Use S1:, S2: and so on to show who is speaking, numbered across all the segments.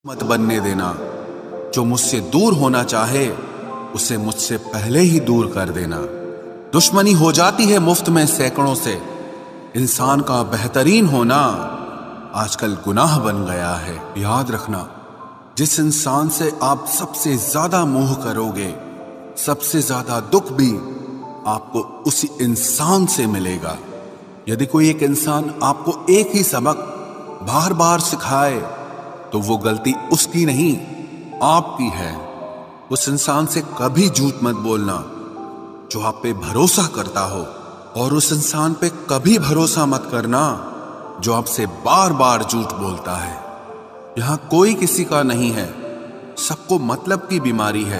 S1: मत बनने देना। जो मुझसे दूर होना चाहे उसे मुझसे पहले ही दूर कर देना। दुश्मनी हो जाती है मुफ्त में सैकड़ों से। इंसान का बेहतरीन होना आजकल गुनाह बन गया है। याद रखना, जिस इंसान से आप सबसे ज्यादा मोह करोगे, सबसे ज्यादा दुख भी आपको उसी इंसान से मिलेगा। यदि कोई एक इंसान आपको एक ही सबक बार बार सिखाए तो वो गलती उसकी नहीं, आपकी है। उस इंसान से कभी झूठ मत बोलना जो आप पे भरोसा करता हो, और उस इंसान पे कभी भरोसा मत करना जो आपसे बार बार झूठ बोलता है। यहां कोई किसी का नहीं है, सबको मतलब की बीमारी है।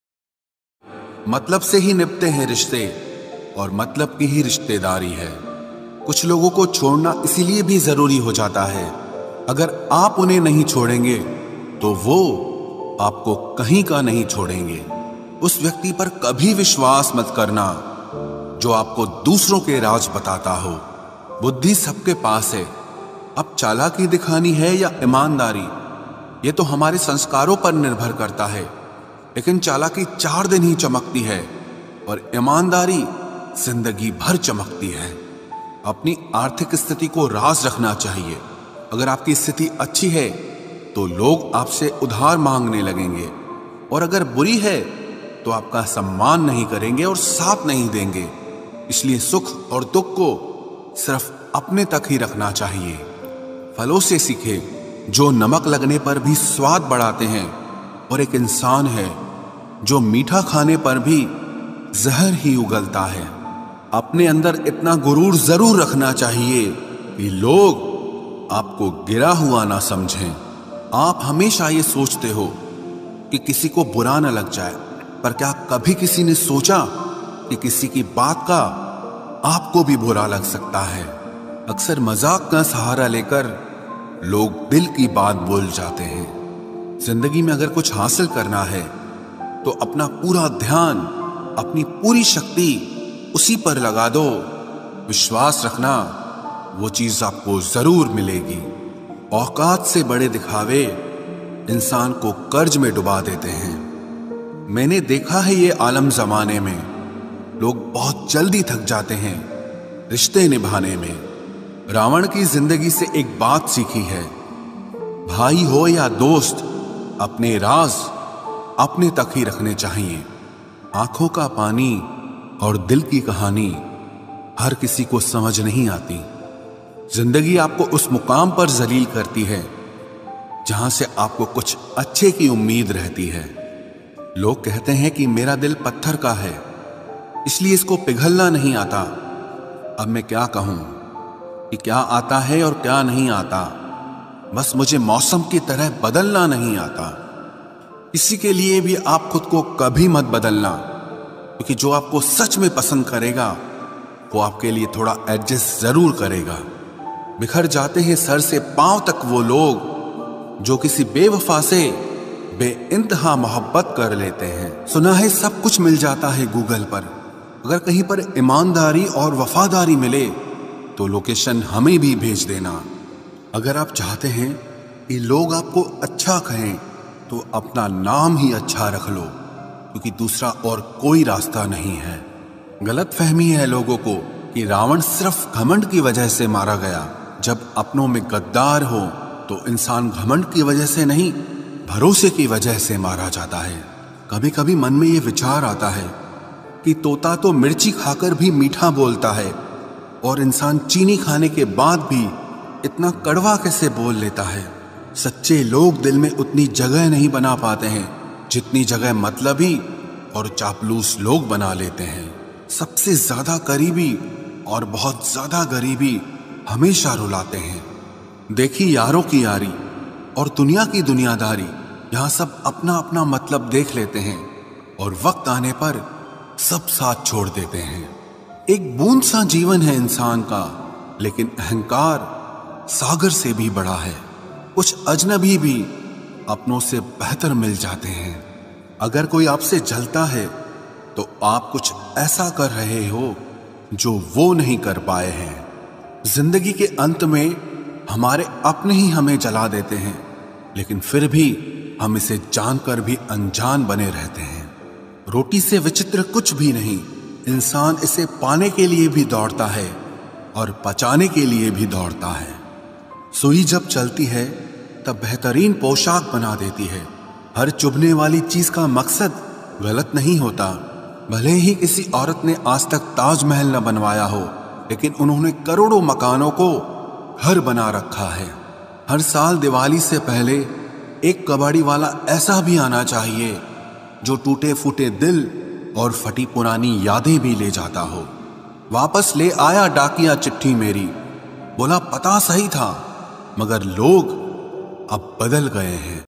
S1: मतलब से ही निभते हैं रिश्ते, और मतलब की ही रिश्तेदारी है। कुछ लोगों को छोड़ना इसीलिए भी जरूरी हो जाता है, अगर आप उन्हें नहीं छोड़ेंगे तो वो आपको कहीं का नहीं छोड़ेंगे। उस व्यक्ति पर कभी विश्वास मत करना जो आपको दूसरों के राज बताता हो। बुद्धि सबके पास है, अब चालाकी दिखानी है या ईमानदारी, ये तो हमारे संस्कारों पर निर्भर करता है। लेकिन चालाकी 4 दिन ही चमकती है और ईमानदारी जिंदगी भर चमकती है। अपनी आर्थिक स्थिति को राज रखना चाहिए। अगर आपकी स्थिति अच्छी है तो लोग आपसे उधार मांगने लगेंगे, और अगर बुरी है तो आपका सम्मान नहीं करेंगे और साथ नहीं देंगे। इसलिए सुख और दुख को सिर्फ अपने तक ही रखना चाहिए। फलों से सीखे जो नमक लगने पर भी स्वाद बढ़ाते हैं, और एक इंसान है जो मीठा खाने पर भी जहर ही उगलता है। अपने अंदर इतना गुरूर जरूर रखना चाहिए कि लोग आपको गिरा हुआ ना समझें। आप हमेशा ये सोचते हो कि किसी को बुरा ना लग जाए, पर क्या कभी किसी ने सोचा कि किसी की बात का आपको भी बुरा लग सकता है? अक्सर मजाक का सहारा लेकर लोग दिल की बात बोल जाते हैं। जिंदगी में अगर कुछ हासिल करना है तो अपना पूरा ध्यान, अपनी पूरी शक्ति उसी पर लगा दो। विश्वास रखना, वो चीज आपको जरूर मिलेगी। औकात से बड़े दिखावे इंसान को कर्ज में डुबा देते हैं। मैंने देखा है ये आलम जमाने में लोग बहुत जल्दी थक जाते हैं रिश्ते निभाने में। रावण की जिंदगी से एक बात सीखी है, भाई हो या दोस्त, अपने राज अपने तक ही रखने चाहिए। आंखों का पानी और दिल की कहानी हर किसी को समझ नहीं आती। जिंदगी आपको उस मुकाम पर जलील करती है जहां से आपको कुछ अच्छे की उम्मीद रहती है। लोग कहते हैं कि मेरा दिल पत्थर का है, इसलिए इसको पिघलना नहीं आता। अब मैं क्या कहूं कि क्या आता है और क्या नहीं आता। बस मुझे मौसम की तरह बदलना नहीं आता। इसी के लिए भी आप खुद को कभी मत बदलना, क्योंकि जो आपको सच में पसंद करेगा वो आपके लिए थोड़ा एडजस्ट जरूर करेगा। बिखर जाते हैं सर से पांव तक वो लोग जो किसी बेवफा से बेइंतहा मोहब्बत कर लेते हैं। सुना है सब कुछ मिल जाता है गूगल पर। अगर कहीं पर ईमानदारी और वफादारी मिले तो लोकेशन हमें भी भेज देना। अगर आप चाहते हैं कि लोग आपको अच्छा कहें तो अपना नाम ही अच्छा रख लो, क्योंकि दूसरा और कोई रास्ता नहीं है। गलत फहमी है लोगों को कि रावण सिर्फ घमंड की वजह से मारा गया। जब अपनों में गद्दार हो तो इंसान घमंड की वजह से नहीं, भरोसे की वजह से मारा जाता है। कभी कभी मन में ये विचार आता है कि तोता तो मिर्ची खाकर भी मीठा बोलता है, और इंसान चीनी खाने के बाद भी इतना कड़वा कैसे बोल लेता है। सच्चे लोग दिल में उतनी जगह नहीं बना पाते हैं जितनी जगह मतलबी और चापलूस लोग बना लेते हैं। सबसे ज्यादा करीबी और बहुत ज्यादा गरीबी हमेशा रुलाते हैं। देखी यारों की यारी और दुनिया की दुनियादारी, यहां सब अपना अपना मतलब देख लेते हैं और वक्त आने पर सब साथ छोड़ देते हैं। एक बूंद सा जीवन है इंसान का, लेकिन अहंकार सागर से भी बड़ा है। कुछ अजनबी भी अपनों से बेहतर मिल जाते हैं। अगर कोई आपसे जलता है तो आप कुछ ऐसा कर रहे हो जो वो नहीं कर पाए हैं। जिंदगी के अंत में हमारे अपने ही हमें जला देते हैं, लेकिन फिर भी हम इसे जानकर भी अनजान बने रहते हैं। रोटी से विचित्र कुछ भी नहीं, इंसान इसे पाने के लिए भी दौड़ता है और पचाने के लिए भी दौड़ता है। सुई जब चलती है तब बेहतरीन पोशाक बना देती है। हर चुभने वाली चीज का मकसद गलत नहीं होता। भले ही किसी औरत ने आज तक ताजमहल न बनवाया हो, लेकिन उन्होंने करोड़ों मकानों को घर बना रखा है। हर साल दिवाली से पहले एक कबाड़ी वाला ऐसा भी आना चाहिए जो टूटे फूटे दिल और फटी पुरानी यादें भी ले जाता हो। वापस ले आया डाकिया चिट्ठी मेरी, बोला पता सही था मगर लोग अब बदल गए हैं।